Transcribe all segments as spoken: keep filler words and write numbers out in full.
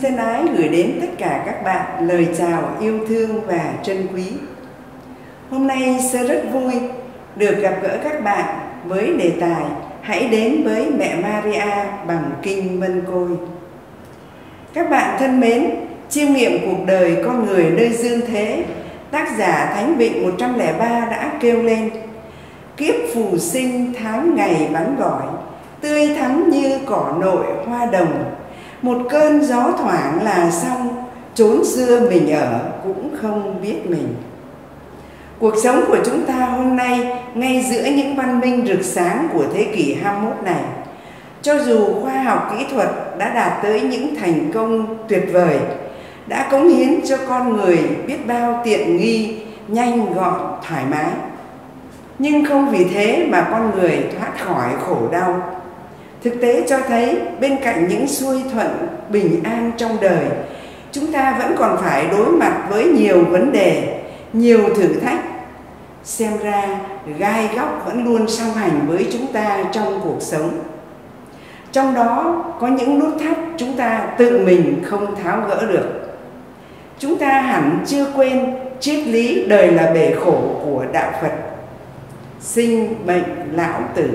thân ái gửi đến tất cả các bạn lời chào yêu thương và trân quý. Hôm nay Sơ rất vui được gặp gỡ các bạn với đề tài Hãy đến với mẹ Maria bằng kinh Mân Côi. Các bạn thân mến, chiêm nghiệm cuộc đời con người nơi dương thế, tác giả Thánh Vịnh một trăm lẻ ba đã kêu lên: kiếp phù sinh tháng ngày vắng gọi, tươi thắm như cỏ nội hoa đồng. Một cơn gió thoảng là xong, chốn xưa mình ở cũng không biết mình. Cuộc sống của chúng ta hôm nay, ngay giữa những văn minh rực sáng của thế kỷ hai mươi mốt này, cho dù khoa học kỹ thuật đã đạt tới những thành công tuyệt vời, đã cống hiến cho con người biết bao tiện nghi, nhanh gọn, thoải mái, nhưng không vì thế mà con người thoát khỏi khổ đau. Thực tế cho thấy bên cạnh những xuôi thuận, bình an trong đời, chúng ta vẫn còn phải đối mặt với nhiều vấn đề, nhiều thử thách. Xem ra gai góc vẫn luôn song hành với chúng ta trong cuộc sống. Trong đó có những nút thắt chúng ta tự mình không tháo gỡ được. Chúng ta hẳn chưa quên triết lý đời là bể khổ của đạo Phật: sinh, bệnh, lão, tử.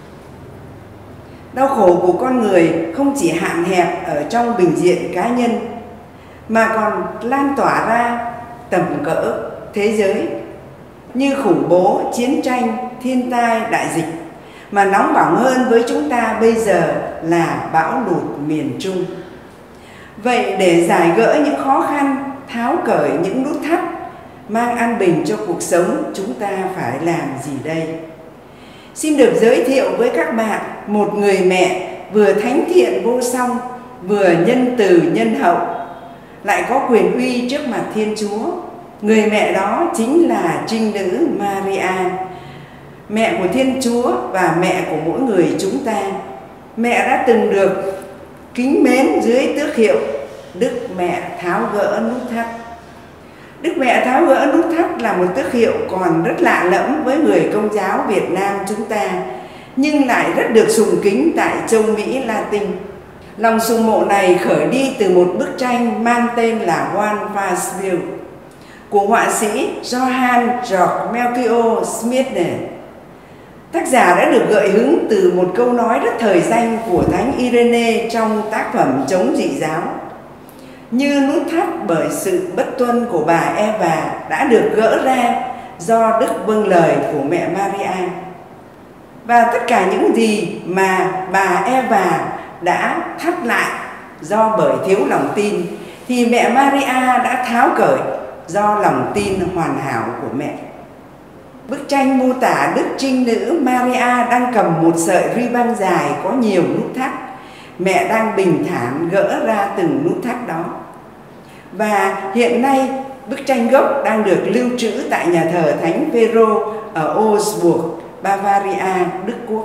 Đau khổ của con người không chỉ hạn hẹp ở trong bình diện cá nhân, mà còn lan tỏa ra tầm cỡ thế giới, như khủng bố, chiến tranh, thiên tai, đại dịch, mà nóng bỏng hơn với chúng ta bây giờ là bão lụt miền Trung. Vậy để giải gỡ những khó khăn, tháo cởi những nút thắt, mang an bình cho cuộc sống, chúng ta phải làm gì đây? Xin được giới thiệu với các bạn một người mẹ vừa thánh thiện vô song, vừa nhân từ nhân hậu, lại có quyền uy trước mặt Thiên Chúa. Người mẹ đó chính là trinh nữ Maria, mẹ của Thiên Chúa và mẹ của mỗi người chúng ta. Mẹ đã từng được kính mến dưới tước hiệu Đức Mẹ tháo gỡ nút thắt. Đức Mẹ tháo gỡ nút thắt là một tước hiệu còn rất lạ lẫm với người Công giáo Việt Nam chúng ta, nhưng lại rất được sùng kính tại châu Mỹ Latin. Lòng sùng mộ này khởi đi từ một bức tranh mang tên là One Fast View của họa sĩ Johann Georg Melchior Schmidt. Tác giả đã được gợi hứng từ một câu nói rất thời danh của Thánh Irene trong tác phẩm Chống dị giáo: như nút thắt bởi sự bất tuân của bà Eva đã được gỡ ra do đức vâng lời của mẹ Maria. Và tất cả những gì mà bà Eva đã thắt lại do bởi thiếu lòng tin, thì mẹ Maria đã tháo cởi do lòng tin hoàn hảo của mẹ. Bức tranh mô tả đức trinh nữ Maria đang cầm một sợi ruy băng dài có nhiều nút thắt. Mẹ đang bình thản gỡ ra từng nút thắt đó. Và hiện nay bức tranh gốc đang được lưu trữ tại nhà thờ Thánh Phêrô ở Augsburg, Bavaria, Đức Quốc.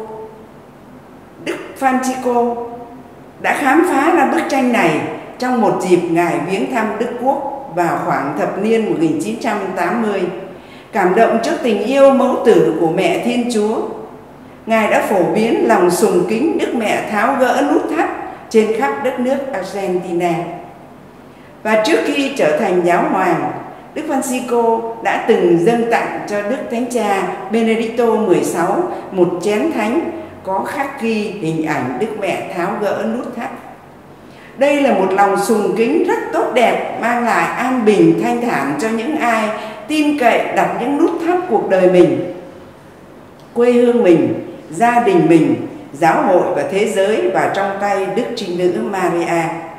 Đức Francisco đã khám phá ra bức tranh này trong một dịp Ngài viếng thăm Đức Quốc vào khoảng thập niên một nghìn chín trăm tám mươi. Cảm động trước tình yêu mẫu tử của mẹ Thiên Chúa, Ngài đã phổ biến lòng sùng kính Đức Mẹ tháo gỡ nút thắt trên khắp đất nước Argentina. Và trước khi trở thành giáo hoàng, Đức Francisco đã từng dâng tặng cho Đức Thánh Cha Benedicto mười sáu một chén thánh có khắc ghi hình ảnh Đức Mẹ tháo gỡ nút thắt. Đây là một lòng sùng kính rất tốt đẹp, mang lại an bình thanh thản cho những ai tin cậy đặt những nút thắt cuộc đời mình, quê hương mình, gia đình mình, giáo hội và thế giới vào trong tay Đức Trinh Nữ Maria.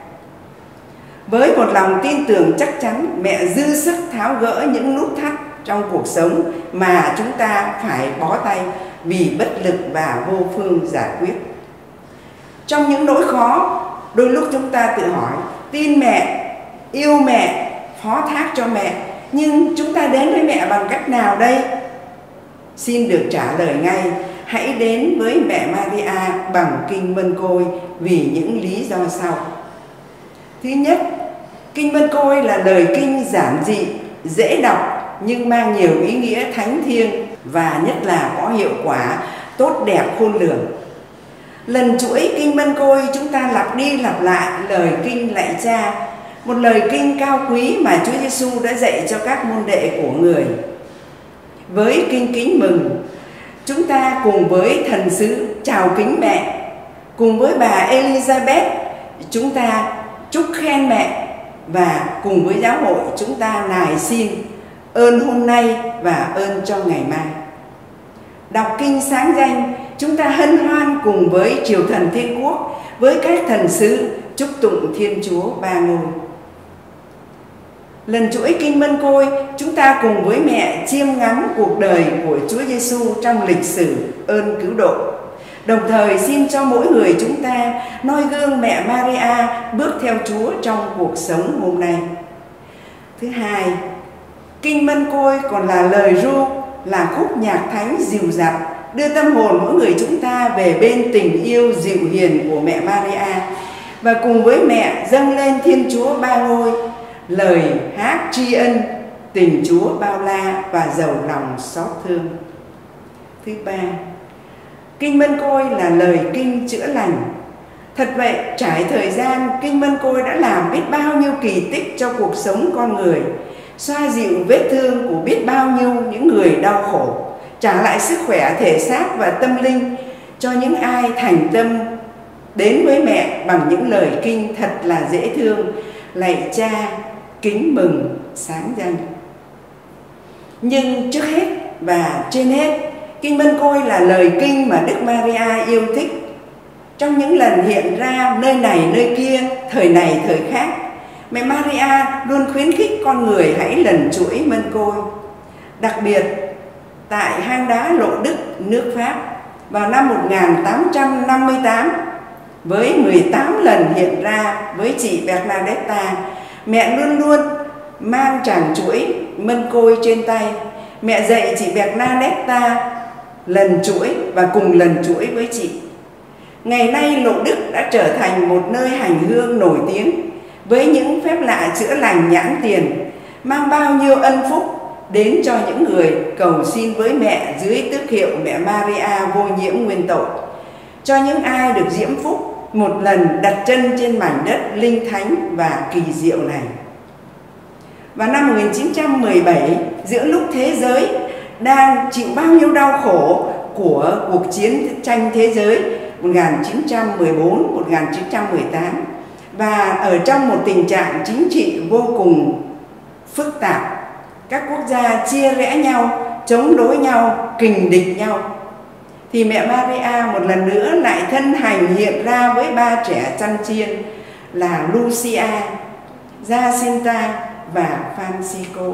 Với một lòng tin tưởng chắc chắn, mẹ dư sức tháo gỡ những nút thắt trong cuộc sống mà chúng ta phải bó tay vì bất lực và vô phương giải quyết. Trong những nỗi khó, đôi lúc chúng ta tự hỏi: tin mẹ, yêu mẹ, phó thác cho mẹ, nhưng chúng ta đến với mẹ bằng cách nào đây? Xin được trả lời ngay: hãy đến với mẹ Maria bằng kinh Mân Côi vì những lý do sau. Thứ nhất, kinh Mân Côi là lời kinh giản dị, dễ đọc nhưng mang nhiều ý nghĩa thánh thiêng và nhất là có hiệu quả tốt đẹp khôn lường. Lần chuỗi kinh Mân Côi chúng ta lặp đi lặp lại lời kinh lạy Cha, một lời kinh cao quý mà Chúa Giêsu đã dạy cho các môn đệ của người. Với kinh kính mừng, chúng ta cùng với thần sứ chào kính mẹ, cùng với bà Elizabeth chúng ta chúc khen mẹ, và cùng với giáo hội chúng ta nài xin ơn hôm nay và ơn cho ngày mai. Đọc kinh sáng danh, chúng ta hân hoan cùng với triều thần thiên quốc, với các thần sứ chúc tụng Thiên Chúa ba ngôi. Lần chuỗi kinh Mân Côi, chúng ta cùng với mẹ chiêm ngắm cuộc đời của Chúa Giêsu trong lịch sử ơn cứu độ. Đồng thời xin cho mỗi người chúng ta noi gương mẹ Maria bước theo Chúa trong cuộc sống hôm nay. Thứ hai, kinh Mân Côi còn là lời ru, là khúc nhạc thánh dịu dặt, đưa tâm hồn mỗi người chúng ta về bên tình yêu dịu hiền của mẹ Maria, và cùng với mẹ dâng lên Thiên Chúa ba ngôi lời hát tri ân tình Chúa bao la và giàu lòng xót thương. Thứ ba, kinh Mân Côi là lời kinh chữa lành. Thật vậy, trải thời gian, kinh Mân Côi đã làm biết bao nhiêu kỳ tích cho cuộc sống con người, xoa dịu vết thương của biết bao nhiêu những người đau khổ, trả lại sức khỏe thể xác và tâm linh cho những ai thành tâm đến với mẹ bằng những lời kinh thật là dễ thương, lạy Cha, kính mừng, sáng danh. Nhưng trước hết và trên hết, kinh Mân Côi là lời kinh mà Đức Maria yêu thích. Trong những lần hiện ra nơi này nơi kia, thời này thời khác, mẹ Maria luôn khuyến khích con người hãy lần chuỗi Mân Côi. Đặc biệt, tại hang đá Lộ Đức, nước Pháp, vào năm một nghìn tám trăm năm mươi tám, với mười tám lần hiện ra với chị Bernadetta, mẹ luôn luôn mang tràng chuỗi Mân Côi trên tay. Mẹ dạy chị Bernadetta lần chuỗi và cùng lần chuỗi với chị. Ngày nay Lộ Đức đã trở thành một nơi hành hương nổi tiếng với những phép lạ chữa lành nhãn tiền, mang bao nhiêu ân phúc đến cho những người cầu xin với mẹ dưới tước hiệu mẹ Maria vô nhiễm nguyên tội, cho những ai được diễm phúc một lần đặt chân trên mảnh đất linh thánh và kỳ diệu này. Vào năm một nghìn chín trăm mười bảy, giữa lúc thế giới đang chịu bao nhiêu đau khổ của cuộc chiến tranh thế giới một nghìn chín trăm mười bốn đến một nghìn chín trăm mười tám, và ở trong một tình trạng chính trị vô cùng phức tạp, các quốc gia chia rẽ nhau, chống đối nhau, kình địch nhau, thì mẹ Maria một lần nữa lại thân hành hiện ra với ba trẻ chăn chiên là Lucia, Jacinta và Francisco.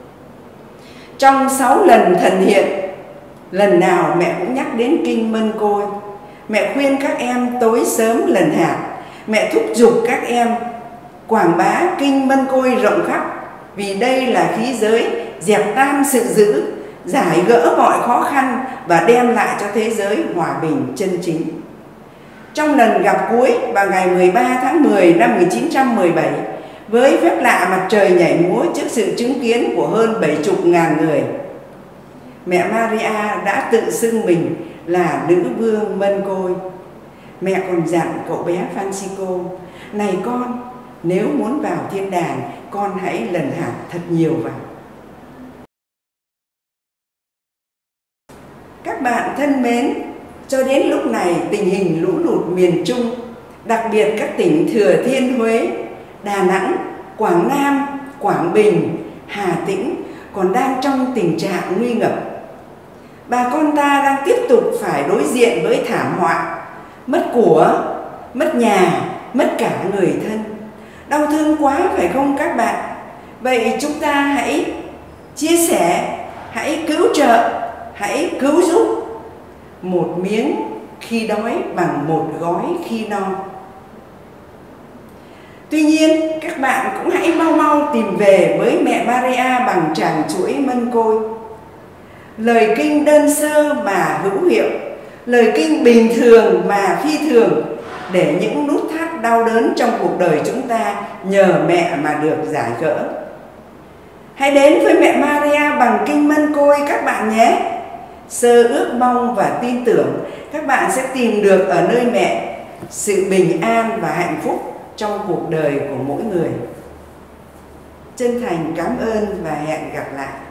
Trong sáu lần thần hiện, lần nào mẹ cũng nhắc đến kinh Mân Côi. Mẹ khuyên các em tối sớm lần hạt. Mẹ thúc giục các em quảng bá kinh Mân Côi rộng khắp, vì đây là khí giới dẹp tan sự dữ, giải gỡ mọi khó khăn và đem lại cho thế giới hòa bình chân chính. Trong lần gặp cuối vào ngày mười ba tháng mười năm một nghìn chín trăm mười bảy, với phép lạ mặt trời nhảy múa trước sự chứng kiến của hơn bảy chục ngàn người, mẹ Maria đã tự xưng mình là nữ vương Mân Côi. Mẹ còn dặn cậu bé Francisco: này con, nếu muốn vào thiên đàng, con hãy lần hạt thật nhiều vào. Các bạn thân mến, cho đến lúc này tình hình lũ lụt miền Trung, đặc biệt các tỉnh Thừa Thiên Huế, Đà Nẵng, Quảng Nam, Quảng Bình, Hà Tĩnh còn đang trong tình trạng nguy ngập. Bà con ta đang tiếp tục phải đối diện với thảm họa, mất của, mất nhà, mất cả người thân. Đau thương quá phải không các bạn? Vậy chúng ta hãy chia sẻ, hãy cứu trợ, hãy cứu giúp. Một miếng khi đói bằng một gói khi no. Tuy nhiên, các bạn cũng hãy mau mau tìm về với mẹ Maria bằng tràng chuỗi Mân Côi. Lời kinh đơn sơ mà hữu hiệu, lời kinh bình thường mà phi thường, để những nút thắt đau đớn trong cuộc đời chúng ta nhờ mẹ mà được giải gỡ. Hãy đến với mẹ Maria bằng kinh Mân Côi các bạn nhé. Sơ ước mong và tin tưởng các bạn sẽ tìm được ở nơi mẹ sự bình an và hạnh phúc trong cuộc đời của mỗi người. Chân thành cảm ơn và hẹn gặp lại.